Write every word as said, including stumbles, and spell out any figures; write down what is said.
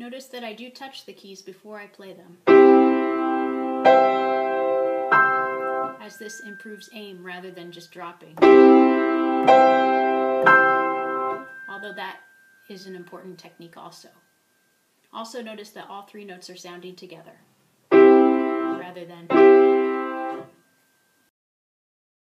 Notice that I do touch the keys before I play them, as this improves aim rather than just dropping. Although that is an important technique also. Also notice that all three notes are sounding together, rather than